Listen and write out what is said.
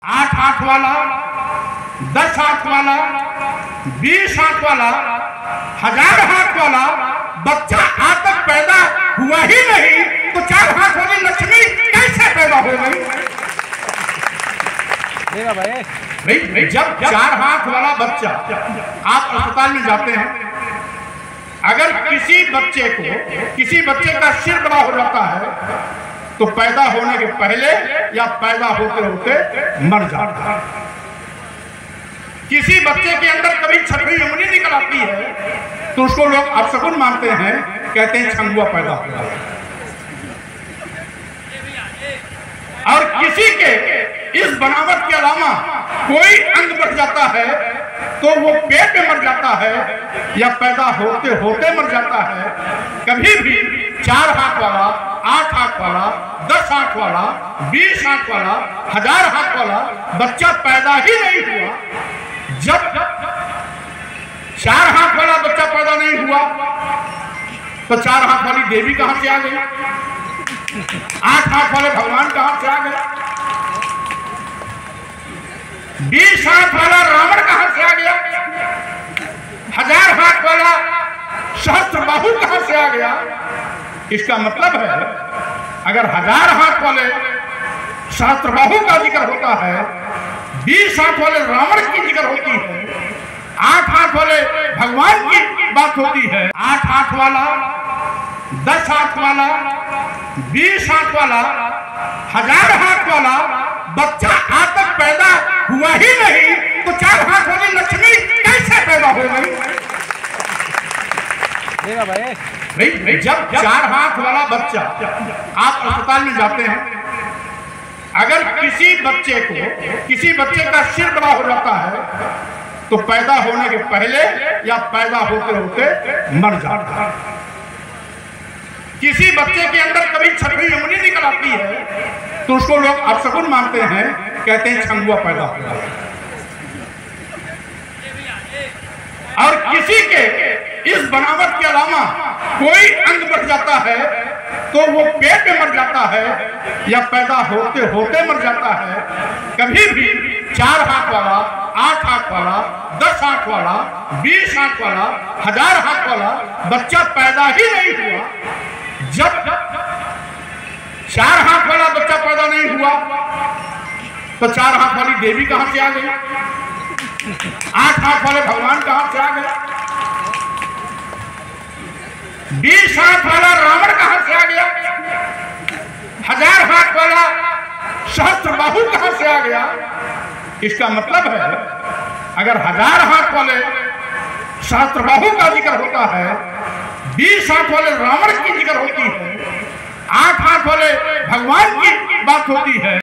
8 हाथ वाला, 10 हाथ वाला, 20 हाथ वाला, 1000 हाथ वाला बच्चा आज तक पैदा हुआ ही नहीं, तो 4 हाथ वाली लक्ष्मी कैसे पैदा हो गई? भाई जब 4 हाथ वाला बच्चा आप अस्पताल में जाते हैं, अगर किसी बच्चे का सिर बड़ा हो जाता है तो पैदा होने के पहले या पैदा होते होते मर जाता है। किसी बच्चे के अंदर कभी 6वीं उंगली निकल आती है तो उसको लोग अपशकुन मानते हैं, कहते हैं छंगुआ पैदा हुआ। और किसी के इस बनावट के अलावा कोई अंग बढ़ जाता है तो वो पेट में मर जाता है या पैदा होते होते मर जाता है। कभी भी 4 हाथ वाला, 8 हाथ वाला, 10 हाथ वाला, 20 हाथ वाला, 1000 हाथ वाला बच्चा पैदा ही नहीं हुआ। जब 4 हाथ वाला बच्चा पैदा नहीं हुआ तो 4 हाथ वाली देवी कहां से आ गई? 8 हाथ वाले भगवान कहां से आ गए? 20 हाथ वाला रावण कहां से आ गया? 1000 हाथ वाला सहस्त्रबाहु कहां से आ गया? इसका मतलब है अगर 1000 हाथ वाले सहस्त्रबाहु का जिक्र होता है, 20 हाथ वाले रावण की जिक्र होती है, 8 हाथ वाले भगवान की बात होती है, 8 हाथ वाला, 10 हाथ वाला, 20 हाथ वाला, 1000 हाथ वाला बच्चा आज तक पैदा हुआ ही नहीं, तो 4 हाथ वाली लक्ष्मी कैसे पैदा हो गई? भाई जब 4 हाथ वाला बच्चा आप अस्पताल में जाते हैं, अगर किसी बच्चे का सिर बड़ा हो जाता है तो पैदा होने के पहले या पैदा होते होते मर जाता है। किसी बच्चे के अंदर कभी 6वीं उंगली निकल आती है तो उसको लोग अपशकुन मानते हैं, कहते हैं छंगुआ पैदा हुआ। और किसी के इस बनावट के अलावा कोई अंग बढ़ जाता है तो वो पेट में मर जाता है या पैदा होते होते मर जाता है। कभी भी 4 हाथ वाला, 8 हाथ वाला, 10 हाथ वाला, 20 हाथ वाला, 1000 हाथ वाला बच्चा पैदा ही नहीं हुआ। जब 4 हाथ वाला बच्चा पैदा नहीं हुआ तो 4 हाथ वाली देवी कहां से आ गई? 8 हाथ वाले भगवान कहां से आ गए? 20 हाथ वाला रावण कहां से आ गया? 1000 हाथ वाला सहस्त्रबाहु कहां से आ गया? इसका मतलब है अगर 1000 हाथ वाले सहस्त्रबाहु का जिक्र होता है, 20 हाथ वाले रावण की जिक्र होती है, 8 हाथ वाले भगवान की बात होती है,